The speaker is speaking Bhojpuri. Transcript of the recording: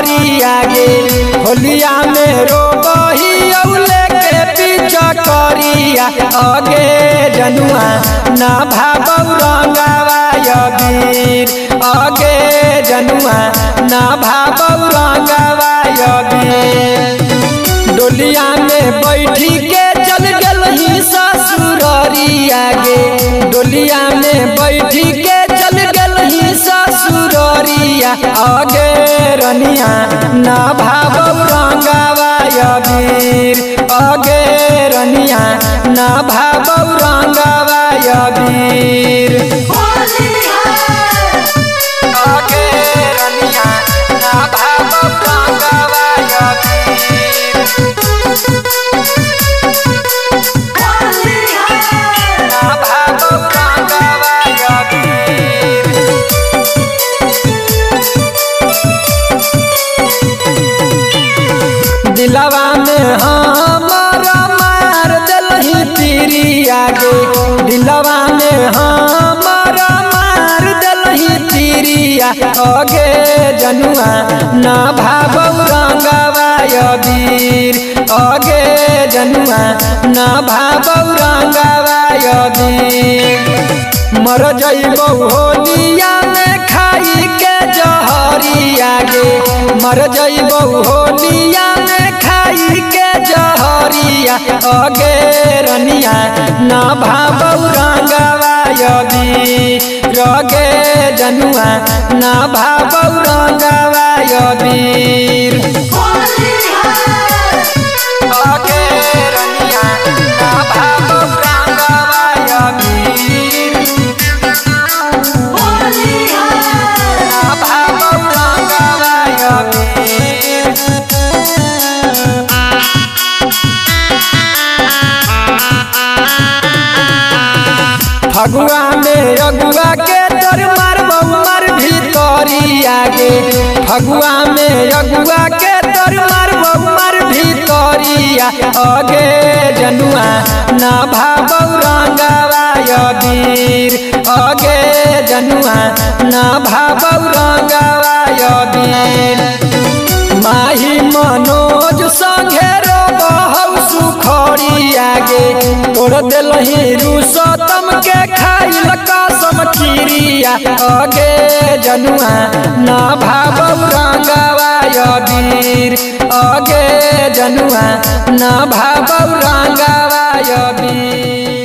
करिया गे होलिया में रोबही औले के पीछा करिया आगे जनुआ ना भाबौ रंगावा अबीर आगे जनुआ ना भाबौ रंगावा अबीर डोलिया में बैठी के चल गलही ससुररिया गे डोलिया में बैठी के चल गलही ससुररिया आगे रनिया ना भाबौ रंगावा अबीर आगे रनिया ना भाबौ रंगावा अबीर आगे रनिया ना भाबौ रंगावा अबीर ना भाबौ रंगावा अबीर दिलवा में हमारा मार दिलही तीरिया गे दिलवा में हमारा मार दिलही तीरिया आगे जनुआ ना भाबौ रंगावा अबीर आगे जनुआ ना भाबौ रंगावा अबीर मर जइबौ होलिया में खाई के जहरिया गे मर जइबौ होलिया में खाई के जहरिया आगे रनिया ना भाबौ रंगावा अबीर आगे जनुआ ना भाबौ रंगावा अबीर आगे रनिया ना भाबौ रंगावा अबीर ना भाबौ रंगावा अबीर फगुआ में अगुआ के तर मारबौ मार भीतरिया गे फगुआ में अगुआ के तर मारबौ मार भीतरिया आगे जनुआ ना भाबौ रंगावा अबीर आगे जनुआ ना भाबौ रंगावा अबीर माही मनोज संगे रोबहौ सुखरिया गे तोड़ देलही रुसतम के खाइल कसम खीरिया आगे जनुआ ना भाबौ रंगावा अबीर आगे जनुआ ना भाबौ रंगावा अबीर।